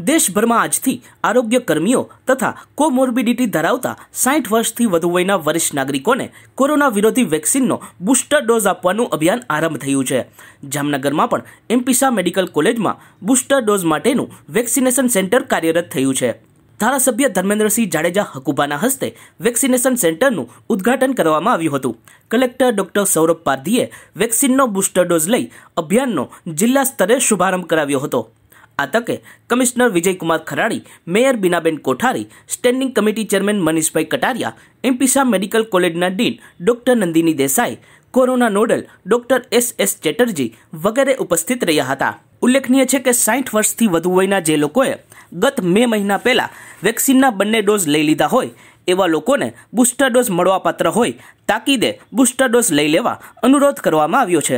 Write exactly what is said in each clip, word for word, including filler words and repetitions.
દેશભરમાં આજથી આરોગ્ય કર્મીઓ તથા કોમોર્બિડિટી ધરાવતા સાઠ વર્ષથી વધુ વયના વરિષ્ઠ નાગરિકોને કોરોના વિરોધી વેક્સિનનો બુસ્ટર ડોઝ આપવાનું અભિયાન આરંભ થયું છે। જામનગરમાં પણ એમપીસા મેડિકલ કોલેજમાં બુસ્ટર ડોઝ માટેનું વેક્સિનેશન સેન્ટર કાર્યરત થયું છે। ધારાસભ્ય ધર્મેન્દ્રસિંહ જાડેજા હકુબાના હસ્તે વેક્સિનેશન સેન્ટરનું ઉદ્ઘાટન કરવામાં આવ્યું હતું। કલેક્ટર ડોક્ટર સૌરભ પારધીએ વેક્સિનનો બુસ્ટર ડોઝ લઈ અભિયાનનો જિલ્લા સ્તરે શુભારંભ કરાવ્યો હતો। આ તકે commissioner Vijaykumar Kharadi, mayor Binaben Kothari, standing committee chairman Manishbhai Kataria, એમપીસા મેડિકલ કોલેજના dean doctor Nandini Desai, corona nodal doctor S S Chatterjee વગેરે ઉપસ્થિત રહ્યા હતા। ઉલ્લેખનીય છે કે સાઠ વર્ષથી વધુ વયના જે લોકોએ ગત મે મહિના પહેલા વેક્સિનના બંને ડોઝ લઈ લીધા હોય એવા લોકોને બુસ્ટર ડોઝ મળવાપાત્ર હોય તાકીદે બુસ્ટર ડોઝ લઈ લેવા અનુરોધ કરવામાં આવ્યો છે।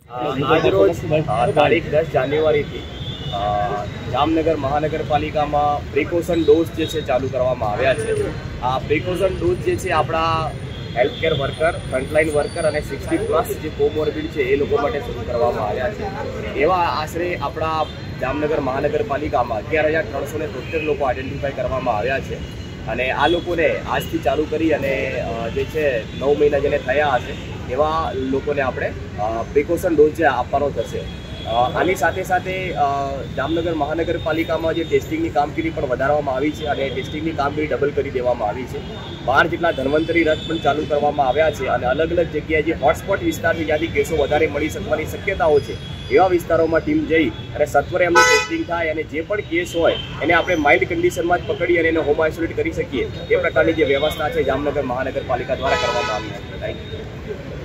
તારીખ દસ જાન્યુઆરીથી જામનગર મહાનગરપાલિકામાં પ્રિકોશન ડોઝ જે છે ચાલુ કરવામાં આવ્યા છે। આ પ્રિકોશન ડોઝ જે છે આપણા હેલ્થકેર વર્કર, ફ્રન્ટલાઇન વર્કર અને સિક્સટી પ્લસ જે કોમોર્બિડ છે એ લોકો માટે શરૂ કરવામાં આવ્યા છે। એવા આશરે આપણા જામનગર મહાનગરપાલિકામાં અગિયાર હજાર ત્રણસો ને તોતેર લોકો આઈડેન્ટિફાઈ કરવામાં આવ્યા છે અને આ લોકોને આજથી ચાલુ કરી અને જે છે નવ મહિના જેને થયા હશે એવા લોકોને આપણે પ્રિકોશન ડોઝ જે આપવાનો થશે। આની સાથે સાથે જામનગર મહાનગરપાલિકામાં જે ટેસ્ટિંગની કામગીરી પણ વધારવામાં આવી છે અને ટેસ્ટિંગની કામગીરી ડબલ કરી દેવામાં આવી છે। બાર જેટલા ધન્વંતરી રથ પણ ચાલુ કરવામાં આવ્યા છે અને અલગ અલગ જગ્યાએ જે હોટસ્પોટ વિસ્તાર છે જ્યાંથી કેસો વધારે મળી શકવાની શક્યતાઓ છે એવા વિસ્તારોમાં ટીમ જઈ અને સત્વરે એમનું ટેસ્ટિંગ થાય અને જે પણ કેસ હોય એને આપણે માઇલ્ડ કન્ડિશનમાં જ પકડી અને એને હોમ આઇસોલેટ કરી શકીએ એ પ્રકારની જે વ્યવસ્થા છે જામનગર મહાનગરપાલિકા દ્વારા કરવામાં આવી છે। Thank you.